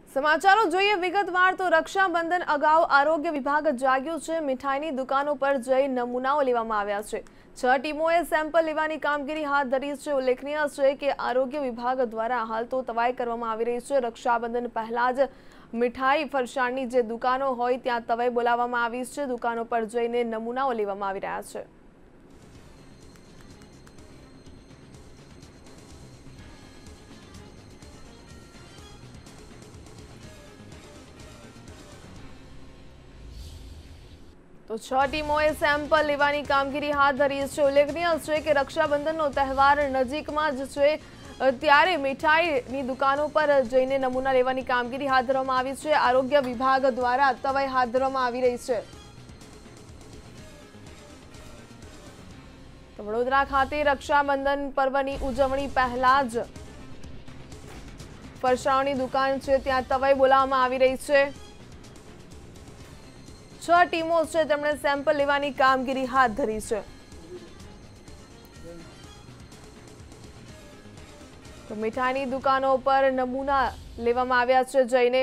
સમાચારો જોઈએ વિગતવાર તો રક્ષાબંધન અગાઉ આરોગ્ય વિભાગ જાગ્યું છે। મીઠાઈની દુકાનો પર જઈ નમૂનાઓ લેવામાં આવ્યા છે। 6 ટીમોએ સેમ્પલ લેવાની કામગીરી હાથ ધરી છે। ઉલ્લેખનીય છે કે આરોગ્ય વિભાગ દ્વારા હાલ તો તવાઈ કરવામાં આવી રહી છે। રક્ષાબંધન પહેલા જ મીઠાઈ ફરસાણની જે દુકાનો હોય ત્યાં તવાઈ બોલાવવામાં આવી છે। દુકાનો પર જઈને નમૂનાઓ લેવામાં આવી રહ્યા છે। તો 6 ટીમોએ સેમ્પલ લેવાની કામગીરી હાથ ધરી છે। ઉલ્લેખનીય છે કે રક્ષાબંધનનો તહેવાર નજીકમાં જ છે ત્યારે મીઠાઈની દુકાનો પર જઈને નમૂના લેવાની કામગીરી હાથ ધરવામાં આવી છે। આરોગ્ય વિભાગ દ્વારા તવાઈ હાથ ધરવામાં આવી રહી છે। તો વડોદરા ખાતે રક્ષાબંધન પર્વની ઉજવણી પહેલા જ ફરસાણની દુકાન છે ત્યાં તવાઈ બોલાવવામાં આવી રહી છે। 6 ટીમો છે તેમણે સેમ્પલ લેવાની કામગીરી હાથ ધરી છે। તો મીઠાઈની દુકાનો પર નમૂના લેવામાં આવ્યા છે જઈને।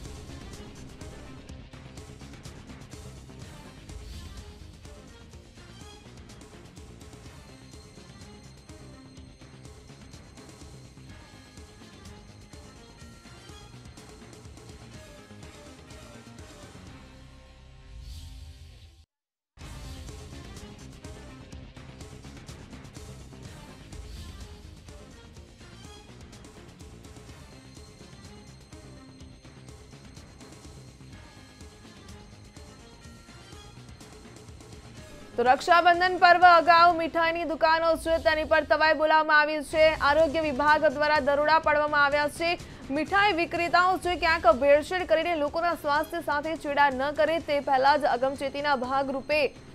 તો રક્ષાબંધન પર્વ અગાઉ મીઠાઈની દુકાનો છે તેની પર તવાઈ બોલાવવામાં આવી છે। આરોગ્ય વિભાગ દ્વારા દરોડા પાડવામાં આવ્યા છે। મીઠાઈ વિક્રેતાઓ છે ક્યાંક ભેળસેળ કરીને લોકોના સ્વાસ્થ્ય સાથે ચેડા ન કરે તે પહેલા જ અગમચેતીના ભાગરૂપે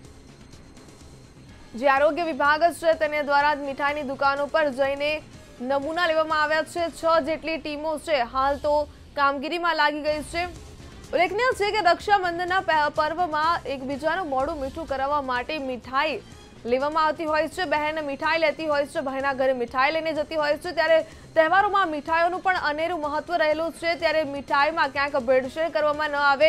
જે આરોગ્ય વિભાગ છે તેને દ્વારા મીઠાઈની દુકાનો પર જઈને નમૂના લેવામાં આવ્યા છે। 6 જેટલી ટીમો છે હાલ તો કામગીરીમાં લાગી ગઈ છે। ઉલ્લેખનીય છે કે રક્ષાબંધનના પર્વમાં એકબીજાનું મોઢું મીઠું કરાવવા માટે મીઠાઈ લેવામાં આવતી હોય છે। બહેન મીઠાઈ લેતી હોય છે, ભાઈના ઘરે મીઠાઈ લઈને જતી હોય છે ત્યારે તહેવારોમાં મીઠાઈઓનું પણ અનેરું મહત્વ રહેલું છે। ત્યારે મીઠાઈમાં ક્યાંક ભેળસેળ કરવામાં ન આવે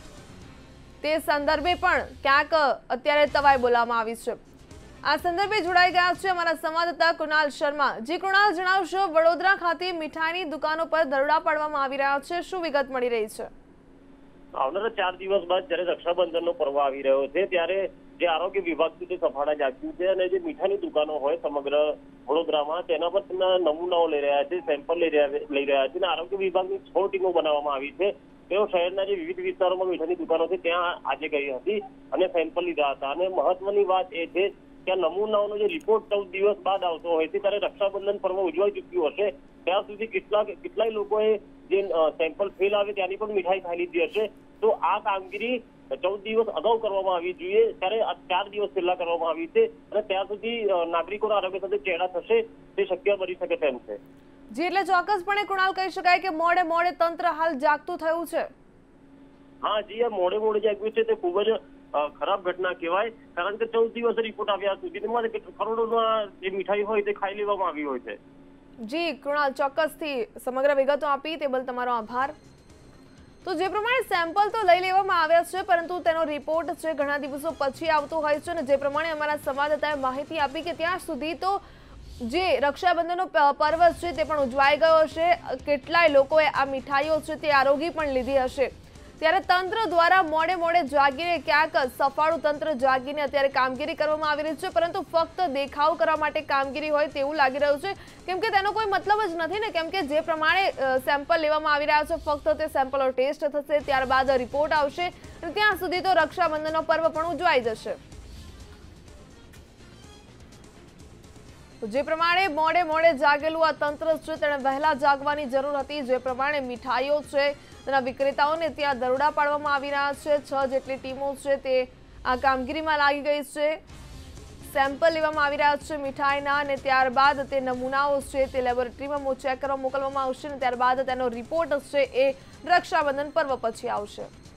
તે સંદર્ભે પણ ક્યાંક અત્યારે તવાઈ બોલાવવામાં આવી છે। આ સંદર્ભે જોડાઈ ગયા છે અમારા સંવાદદાતા કુણાલ શર્મા। જી કુણાલ, જણાવશો વડોદરા ખાતે મીઠાઈની દુકાનો પર દરોડા પાડવામાં આવી રહ્યા છે, શું વિગત મળી રહી છે? આવનારા 4 દિવસ બાદ જયારે રક્ષાબંધનનો પર્વ આવી રહ્યો છે ત્યારે જે આરોગ્ય વિભાગ છે તે સફાળા જાગ્યું છે અને જે મીઠાઈની દુકાનો હોય સમગ્ર વડોદરામાં તેના પર નમૂનાઓ લઈ રહ્યા છે, સેમ્પલ લઈ રહ્યા છે અને આરોગ્ય વિભાગની 6 ટીમો બનાવવામાં આવી છે। તેઓ શહેરના જે વિવિધ વિસ્તારોમાં મીઠાઈની દુકાનો છે ત્યાં આજે ગઈ હતી અને સેમ્પલ લીધા હતા અને મહત્વની વાત એ છે કે નમૂનાઓનો જે રિપોર્ટ 14 દિવસ બાદ આવતો હોય છે ત્યારે રક્ષાબંધન પર્વ ઉજવાઈ ચૂક્યું હશે ત્યાં સુધી કેટલાય લોકોએ જે સેમ્પલ ફેલ આવે ત્યાંની પણ મીઠાઈ ખાઈ લીધી હશે। તો આ કામગીરી 14 દિવસ અગાઉ કરવામાં આવી જોઈએ ત્યારે 4 દિવસ પહેલા કરવામાં આવી છે અને ત્યાં સુધી નાગરિકોના આરોગ્ય સાથે ચેડા થશે તે શક્ય બની શકે તેમ છે। જી, એટલે ચોક્કસપણે કુણાલ કહી શકાય કે મોડે તંત્ર હાલ જાગતું થયું છે। હા જી, આ મોડે જાગ્યું છે તે ખૂબ જ ખરાબ ઘટના કહેવાય કારણ કે 14 દિવસે રિપોર્ટ આવ્યા સુધીમાં કરોડોના જે મીઠાઈ હોય તે ખાઈ લેવામાં આવી હોય છે। જી કુણાલ, ચોક્કસથી સમગ્ર વિગતો આપી તે બદલ તમારો આભાર। તો જે પ્રમાણે સેમ્પલ તો લઈ લેવામાં આવ્યા છે પરંતુ તેનો રિપોર્ટ છે ઘણા દિવસો પછી આવતો હોય છે અને જે પ્રમાણે અમારા સંવાદદાતાએ માહિતી આપી કે ત્યાં સુધી તો જે રક્ષાબંધનનો પર્વ છે તે પણ ઉજવાઈ ગયો હશે, કેટલાય લોકોએ આ મીઠાઈઓ છે તે આરોગી પણ લીધી હશે ત્યારે તંત્ર દ્વારા મોડે જાગીને ક્યાંક સફાળું તંત્ર જાગીને અત્યારે કામગીરી કરવામાં આવી રહી છે પરંતુ ફક્ત દેખાવ કરવા માટે કામગીરી હોય તેવું લાગી રહ્યું છે કેમ કે તેનો કોઈ મતલબ જ નથી ને, કેમ કે જે પ્રમાણે સેમ્પલ લેવામાં આવી રહ્યા છે ફક્ત તે સેમ્પલનો ટેસ્ટ થશે ત્યારબાદ રિપોર્ટ આવશે અને ત્યાં સુધી તો રક્ષાબંધનનો પર્વ પણ ઉજવાઈ જશે। જે પ્રમાણે મોડે જાગેલું આ તંત્ર છે તેણે વહેલા જાગવાની જરૂર હતી। જે પ્રમાણે મીઠાઈઓ છે તેના વિક્રેતાઓને ત્યાં દરોડા પાડવામાં આવી રહ્યા છે। 6 જેટલી ટીમો છે તે આ કામગીરીમાં લાગી ગઈ છે। સેમ્પલ લેવામાં આવી રહ્યા છે મીઠાઈના અને ત્યારબાદ તે નમૂનાઓ છે તે લેબોરેટરીમાં ચેક કરવા મોકલવામાં આવશે અને ત્યારબાદ તેનો રિપોર્ટ છે એ રક્ષાબંધન પર્વ પછી આવશે।